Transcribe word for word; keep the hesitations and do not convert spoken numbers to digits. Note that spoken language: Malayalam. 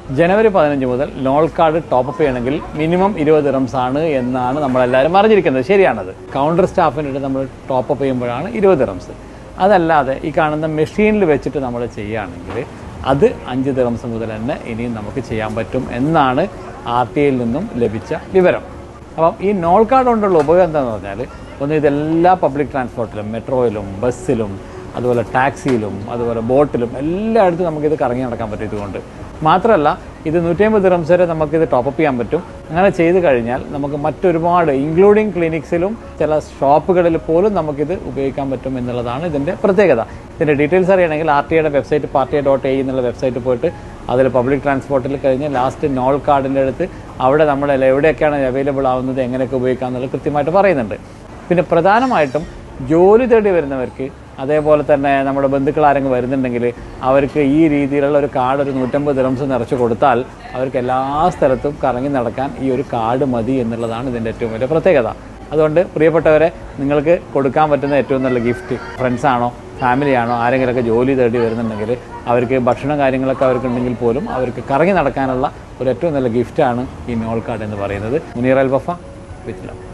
ജനുവരി പതിനഞ്ച് മുതൽ നോൾ കാർഡ് ടോപ്പപ്പ് ചെയ്യണമെങ്കിൽ മിനിമം ഇരുപത് ദിറംസ് ആണ് എന്നാണ് നമ്മളെല്ലാവരും അറിഞ്ഞിരിക്കുന്നത്. ശരിയാണത്. കൗണ്ടർ സ്റ്റാഫിനായിട്ട് നമ്മൾ ടോപ്പപ്പ് ചെയ്യുമ്പോഴാണ് ഇരുപത് ദിറംസ്. അതല്ലാതെ ഈ കാണുന്ന മെഷീനിൽ വെച്ചിട്ട് നമ്മൾ ചെയ്യുകയാണെങ്കിൽ അത് അഞ്ച് ദിറംസ് മുതൽ തന്നെ ഇനിയും നമുക്ക് ചെയ്യാൻ പറ്റും എന്നാണ് ആർ ടി ഐയിൽ നിന്നും ലഭിച്ച വിവരം. അപ്പം ഈ നോൾ കാർഡ് കൊണ്ടുള്ള ഉപയോഗം എന്താണെന്ന് പറഞ്ഞാൽ, ഒന്ന് ഇതെല്ലാ പബ്ലിക് ട്രാൻസ്പോർട്ടിലും, മെട്രോയിലും, ബസ്സിലും, അതുപോലെ ടാക്സിയിലും, അതുപോലെ ബോട്ടിലും എല്ലായിടത്തും നമുക്കിത് കറങ്ങി നടക്കാൻ പറ്റും. ഇതുകൊണ്ട് മാത്രമല്ല, ഇത് നൂറ്റി അമ്പത് ദിറംസ് വരെ നമുക്കിത് ടോപ്പപ്പ് ചെയ്യാൻ പറ്റും. അങ്ങനെ ചെയ്ത് കഴിഞ്ഞാൽ നമുക്ക് മറ്റൊരുപാട് ഇൻക്ലൂഡിങ് ക്ലിനിക്സിലും ചില ഷോപ്പുകളിൽ പോലും നമുക്കിത് ഉപയോഗിക്കാൻ പറ്റും എന്നുള്ളതാണ് ഇതിൻ്റെ പ്രത്യേകത. ഇതിൻ്റെ ഡീറ്റെയിൽസ് അറിയണമെങ്കിൽ ആർ ടി ഐയുടെ വെബ്സൈറ്റ് പാർട്ടി ഡോട്ട് എ എന്നുള്ള വെബ്സൈറ്റിൽ പോയിട്ട് അതിൽ പബ്ലിക് ട്രാൻസ്പോർട്ടിൽ കഴിഞ്ഞ് ലാസ്റ്റ് നോൾ കാർഡിൻ്റെ അടുത്ത് അവിടെ നമ്മൾ എവിടെയൊക്കെയാണ് അവൈലബിൾ ആവുന്നത്, എങ്ങനെയൊക്കെ ഉപയോഗിക്കാം എന്നുള്ളത് കൃത്യമായിട്ട് പറയുന്നുണ്ട്. പിന്നെ പ്രധാനമായിട്ടും ജോലി തേടി വരുന്നവർക്ക്, അതേപോലെ തന്നെ നമ്മുടെ ബന്ധുക്കൾ ആരെങ്കിലും വരുന്നുണ്ടെങ്കിൽ അവർക്ക് ഈ രീതിയിലുള്ള ഒരു കാർഡ് ഒരു നൂറ്റമ്പത് ദിറംസ് നിറച്ച് കൊടുത്താൽ അവർക്ക് എല്ലാ സ്ഥലത്തും കറങ്ങി നടക്കാൻ ഈ ഒരു കാർഡ് മതി എന്നുള്ളതാണ് ഇതിൻ്റെ ഏറ്റവും വലിയ പ്രത്യേകത. അതുകൊണ്ട് പ്രിയപ്പെട്ടവരെ, നിങ്ങൾക്ക് കൊടുക്കാൻ പറ്റുന്ന ഏറ്റവും നല്ല ഗിഫ്റ്റ് ഫ്രണ്ട്സാണോ ഫാമിലിയാണോ ആരെങ്കിലുമൊക്കെ ജോലി തേടി വരുന്നുണ്ടെങ്കിൽ അവർക്ക് ഭക്ഷണം കാര്യങ്ങളൊക്കെ അവർക്കുണ്ടെങ്കിൽ പോലും അവർക്ക് കറങ്ങി നടക്കാനുള്ള ഒരു ഏറ്റവും നല്ല ഗിഫ്റ്റാണ് ഈ നോൾ കാർഡ് എന്ന് പറയുന്നത്. Muneer Al Wafa with love.